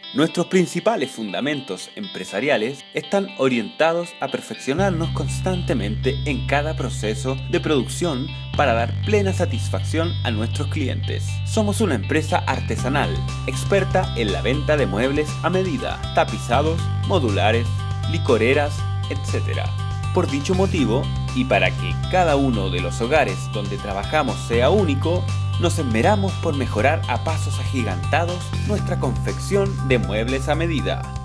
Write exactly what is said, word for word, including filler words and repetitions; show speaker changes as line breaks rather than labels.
Nuestros principales fundamentos empresariales están orientados a perfeccionarnos constantemente en cada proceso de producción para dar plena satisfacción a nuestros clientes. Somos una empresa artesanal, experta en la venta de muebles a medida, tapizados, modulares, licoreras, etcétera. Por dicho motivo, y para que cada uno de los hogares donde trabajamos sea único, nos esmeramos por mejorar a pasos agigantados nuestra confección de muebles a medida.